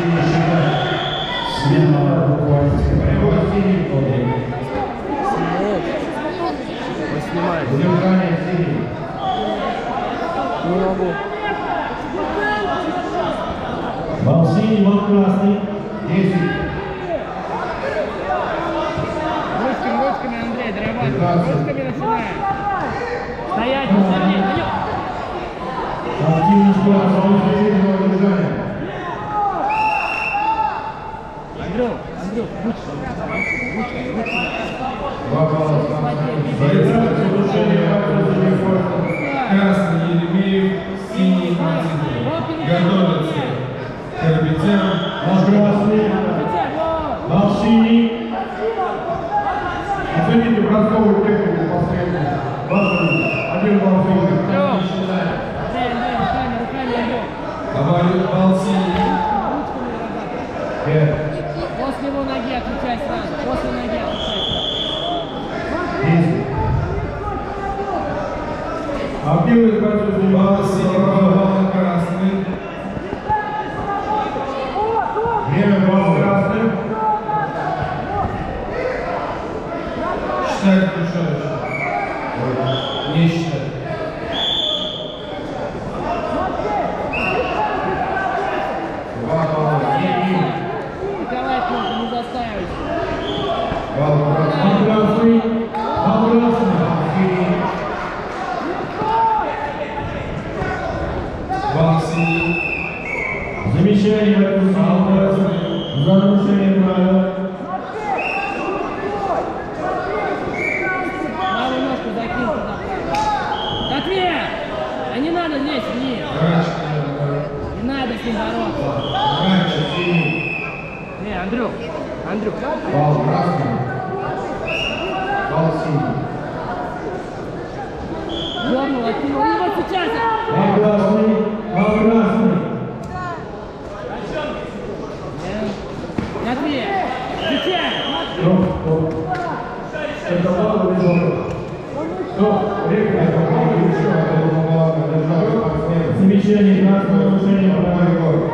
Смена буквально. Снимает. Удержание синий. Не могу. Бал синий, бал красный. 10. Ручками, Андрей, дорабатывай. Ручками начинаем. Стоять, не садись. Активность была, удержание. Андрюх, лучше. Два балла. Красный Еремеев, синий Мартинов. Готовится Карапетян. Бал красный. Бал синий. Оцените бросковую технику последнюю. Один бал синий. Бал синий. После его ноги отвечай сразу. После ноги отвечай сразу. 10. Активность против Бал синий, бал красный. время бал красный. Считать включаешь. Не считать. Два балла. Николай можно не заставить. Бал красный. Бал красный. Бал синий. Замечание в этом за нарушение правил. Правую ножку закинь туда. Матвей! А не надо лезть вниз. Не надо с ним бороться. Раньше синий. Андрюх. Бал красный. Бал синий. Дернул, откинул. И вот сейчас. Бал красный. Бал красный. Матвей! Отвечай! Это бал или бал? Стоп. Время. Замечание красного нарушения правил.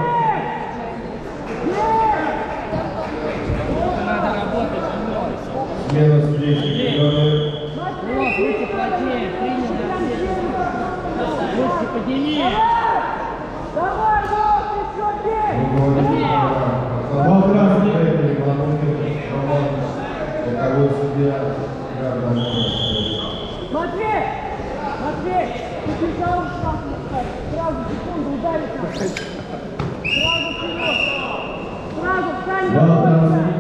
Надо работать. Смена судейских. Руки плотнее, принял на все. Ручки подними. Бал красный. Боковой судья. Матвей, ты бежал сразу секунду ударить надо. Сразу вперед. Сразу встань. Бал красный.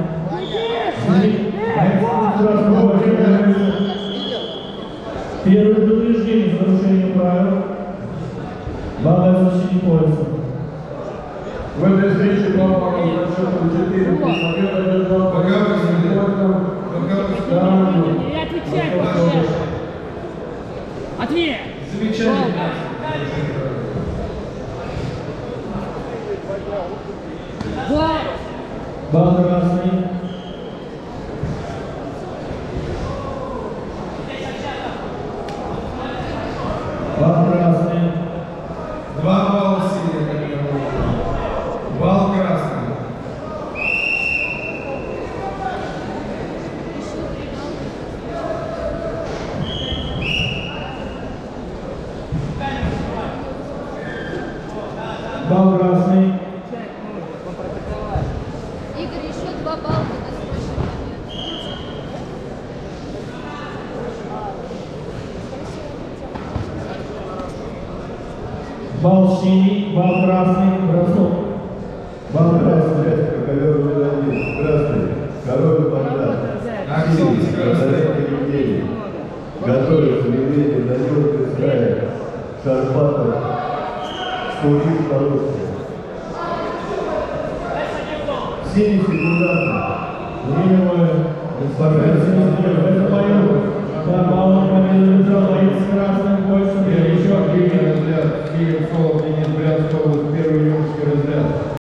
Первое предупреждение за нарушение правил. Балл защитить пояса. В этой встрече бал показал счетом 4. Победа держал. Пока И отвечай, Павел. Ответ! замечание. Бал красный. Бал красный. 2 балла синий. Бал красный. Бал красный. Игорь, еще 2 балла. Бал синий, бал красный, бросок. Бал красный. Красный. Король Богдан. Активность красный. Готовится Медведев, Данилов, Израиль. Шарпатов. Скучик, Коровский. Синий секундант. Время это поем. Да, баллон победы держал боец с красным поясом. Еще активный разряд. Киев, Солов, Денис Брянского, первый юношеский разряд.